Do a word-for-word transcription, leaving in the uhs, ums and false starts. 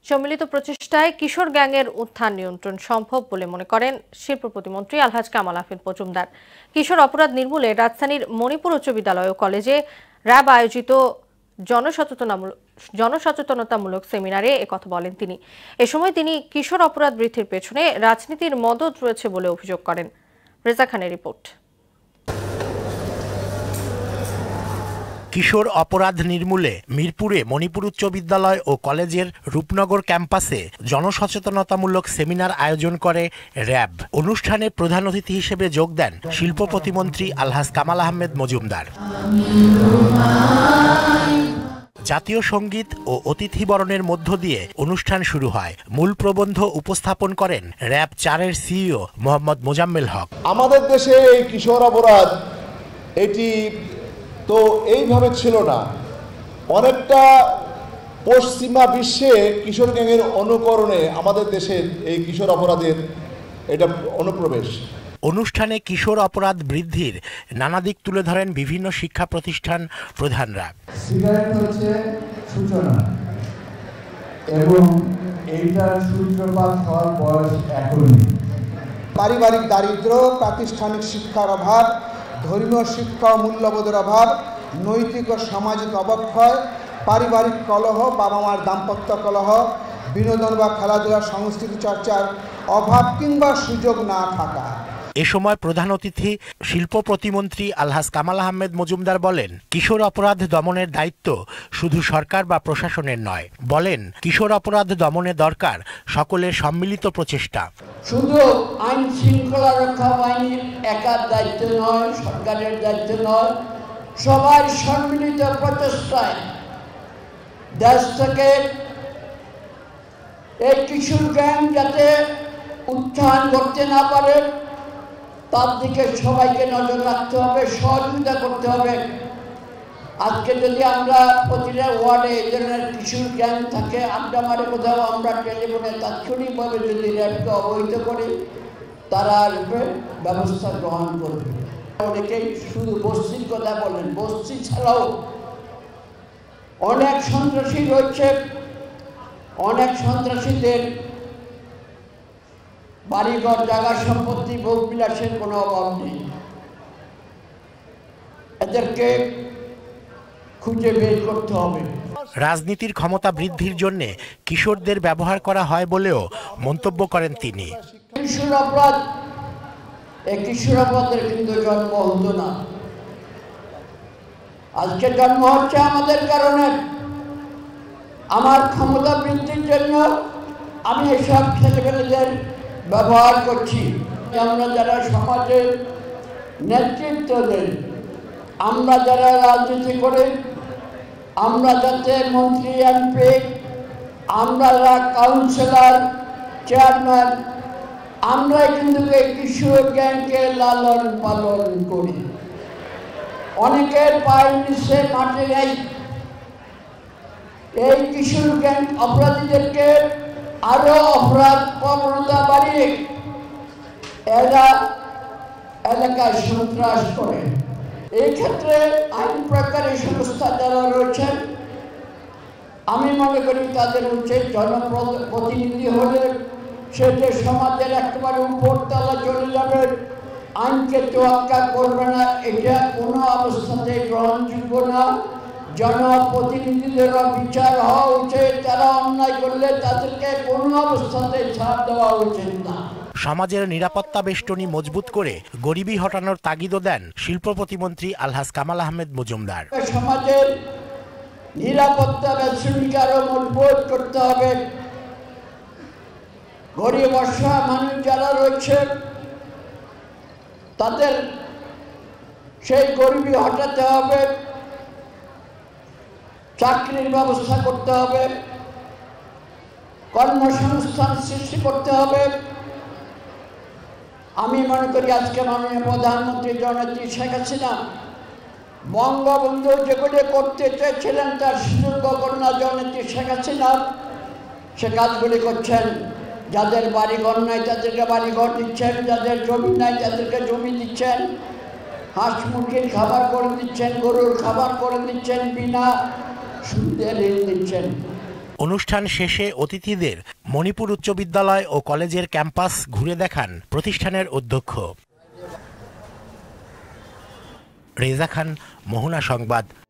সম্মিলিত প্রচেষ্টায় কিশোর গ্যাংয়ের উত্থান নিয়ন্ত্রণ সম্ভব বলে মনে করেন শিল্প প্রতিমন্ত্রী আলহাজ কামাল আহমেদ মজুমদার। কিশোর অপরাধ নির্মূলে রাজধানীর মণিপুর উচ্চ বিদ্যালয় ও কলেজে র্যাব আয়োজিত জনসচেতনামূলক জনসচেতনতামূলক সেমিনারে একথা বলেন তিনি। এ সময় তিনি কিশোর অপরাধ বৃদ্ধির পেছনে রাজনীতির মদদ রয়েছে বলে অভিযোগ করেন। রেজা খানের রিপোর্ট। কিশোর অপরাধ নির্মূলে মিরপুরে মণিপুর উচ্চ বিদ্যালয় ও কলেজের রূপনগর ক্যাম্পাসে জনসচেতনতামূলক সেমিনার আয়োজন করে র্যাব। অনুষ্ঠানে প্রধান অতিথি হিসেবে যোগ দেন শিল্প প্রতিমন্ত্রী আলহাজ কামাল আহমেদ মজুমদার। জাতীয় সঙ্গীত ও অতিথি বরণের মধ্য দিয়ে অনুষ্ঠান শুরু হয়। মূল প্রবন্ধ উপস্থাপন করেন র্যাব চারের সিইও মোহাম্মদ মোজাম্মেল হক। আমাদের দেশে এই কিশোর অপরাধ এটি তো এইভাবে ছিল না, অনেকটা পশ্চিমা বিশ্বে কিশোর গ্যাংয়ের অনুকরণে আমাদের দেশের এই কিশোর অপরাধের এটা অনুপ্রবেশ। অনুষ্ঠানে কিশোর অপরাধ বৃদ্ধির নানা দিক তুলে ধরেন বিভিন্ন শিক্ষা প্রতিষ্ঠান প্রধানরা। সিগারেট হচ্ছে সূচনা এবং এইটার সূত্রপাত হওয়ার বয়স এখনই। পারিবারিক দারিদ্র, প্রাতিষ্ঠানিক শিক্ষার অভাব, ধর্মীয় শিক্ষা ও মূল্যবোধের অভাব, নৈতিক ও সামাজিক অবক্ষয়, পারিবারিক কলহ, বাবা মার দাম্পত্য কলহ, বিনোদন বা খেলাধুলা সংস্কৃতি চর্চার অভাব কিংবা সুযোগ না থাকা। এ সময় প্রধান অতিথি শিল্প প্রতিমন্ত্রী আলহাজ কামাল আহমেদ মজুমদার বলেন, কিশোর অপরাধ দমনের দায়িত্ব শুধু সরকার বা প্রশাসনের নয়। বলেন, কিশোর অপরাধ দমনে দরকার সকলের সম্মিলিত প্রচেষ্টা। শুধু আইন শৃঙ্খলা রক্ষা বাহিনীর একার দায়িত্ব নয়, সরকারের দায়িত্ব নয়, সবার সম্মিলিত প্রচেষ্টায় দেশ থেকে এই কিশোর গ্যাং যাতে উত্থান করতে না পারে তার দিকে সবাইকে নজর রাখতে হবে, সহযোগিতা করতে হবে। আজকে যদি আমরা প্রতিটা ওয়ার্ডে এই ধরনের কিশোর গ্যাং থাকে, আড্ডা মারে কোথাও, আমরা টেলিফোনে তাৎক্ষণিকভাবে যদি র্যাবকে অবহিত করি, তারা আসবে, ব্যবস্থা গ্রহণ করবে। অনেকেই শুধু বস্তির কথা বলেন, বস্তি ছাড়াও অনেক সন্ত্রাসী রয়েছে। অনেক সন্ত্রাসীদের বাড়িঘর, জায়গা সম্পত্তি, ভোগ বিলাসের কোনো অভাব নেই। এদেরকে খুঁজে বের করতে হবে। রাজনীতির ক্ষমতা বৃদ্ধির জন্য কিশোরদের ব্যবহার করা হয় বলেও মন্তব্য করেন তিনি। কিশোর অপরাধ, এই কিশোর অপরাধের কিন্তু জন্ম হতো না, আজকে জন্ম হচ্ছে আমাদের কারণে। আমার ক্ষমতা বৃদ্ধির জন্য আমি এসব ছেলেমেয়েদের ব্যবহার করছি। আমরা যারা সমাজের নেতৃত্ব দেন, আমরা যারা রাজনীতি করে, আমরা যাতে মন্ত্রী, এমপি, আমরা যারা কাউন্সিলর, চেয়ারম্যান, আমরা কিন্তু এই কিশোর গ্যাংকে লালন পালন করি। অনেকের পায়ের নিচে মাটি নেই। এই কিশোর গ্যাং অপরাধীদেরকে আরো অপরাধ প্রবণতা বাড়িয়ে এরা এলাকায় সন্ত্রাস করে। এই ক্ষেত্রে আইন প্রকারী সংস্থা যারা রয়েছেন, আমি মনে করি তাদের উচিত জনপ্রতিনিধি হলে সেটা সমাজের একেবারে উপরতলা চলে যাবে, আইনকে তোয়াক্কা করবে না, এটা কোনো অবস্থাতে গ্রহণযোগ্য না। জনপ্রতিনিধিদেরও বিচার হওয়া উচিত, তারা অন্যায় করলে তাদেরকে কোনো অবস্থাতে ছাড় দেওয়া উচিত না। সমাজের নিরাপত্তা বেষ্টনী মজবুত করে গরিবি হটানোর তাগিদও দেন শিল্প প্রতিমন্ত্রী আলহাজ কামাল আহমেদ মজুমদার। সমাজের নিরাপত্তা বেষ্টনীকে আরো মজবুত করতে হবে। গরিব অসহায় মানুষ যারা রয়েছে তাদের সেই গরিবি হটাতে হবে, চাকরির ব্যবস্থা করতে হবে, কর্মসংস্থান সৃষ্টি করতে হবে। আমি মনে করি আজকে মাননীয় প্রধানমন্ত্রী জননেত্রী শেখ হাসিনা বঙ্গবন্ধু যেগুলি করতে চেয়েছিলেন তার সুযোগ্য কন্যা জননেত্রী শেখ হাসিনা সে কাজগুলি করছেন। যাদের বাড়িঘর নাই তাদেরকে বাড়িঘর দিচ্ছেন, যাদের জমি নাই তাদেরকে জমি দিচ্ছেন, হাঁস মুরগির খাবার করে দিচ্ছেন, গরুর খাবার করে দিচ্ছেন, বিনা সুদে ঋণ দিচ্ছেন। অনুষ্ঠান শেষে অতিথিদের মণিপুর উচ্চ বিদ্যালয় ও কলেজের ক্যাম্পাস ঘুরে দেখান প্রতিষ্ঠানের অধ্যক্ষ। রেজা খান, মোহনা সংবাদ।